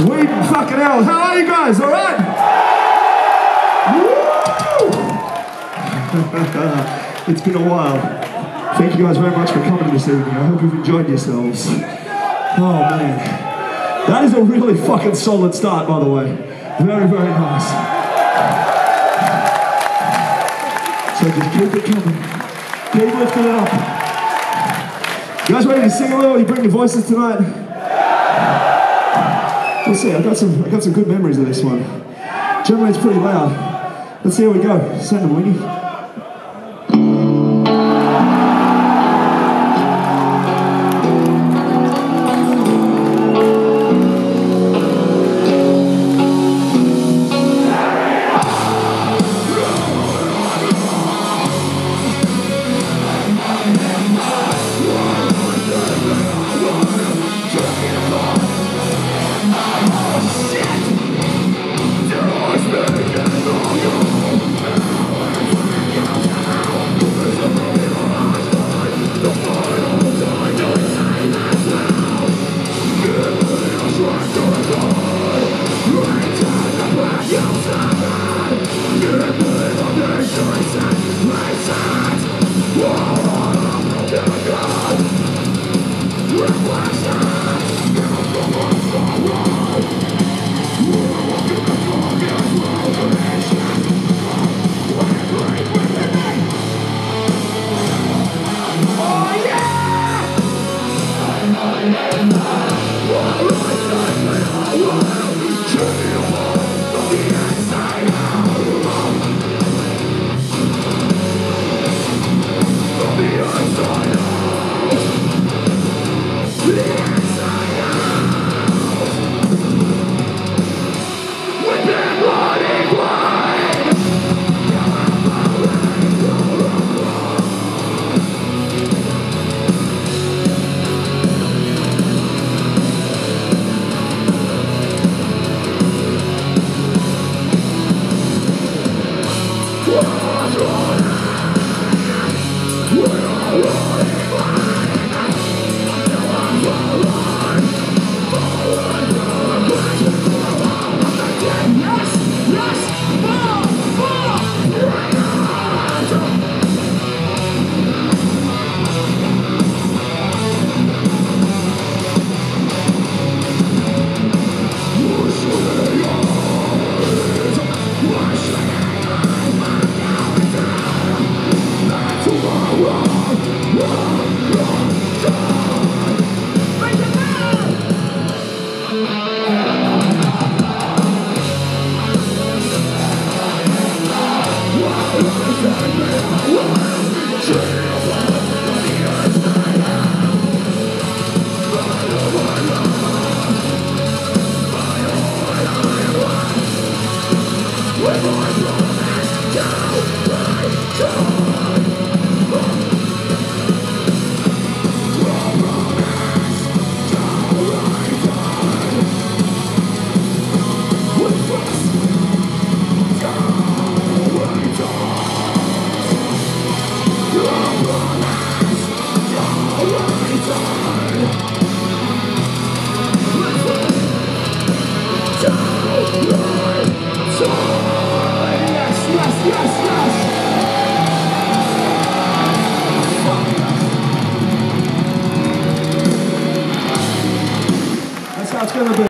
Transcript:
Sweden, fucking hell. How are you guys? All right? It's been a while. Thank you guys very much for coming this evening. I hope you've enjoyed yourselves. Oh man. That is a really fucking solid start, by the way. Very, very nice. So just keep it coming. Keep lifting it up. You guys ready to sing a little? You bring your voices tonight? We'll see. I got some good memories of this one. Generally it's pretty loud. Let's see how we go. Send them, Winnie. That's how it's gonna be.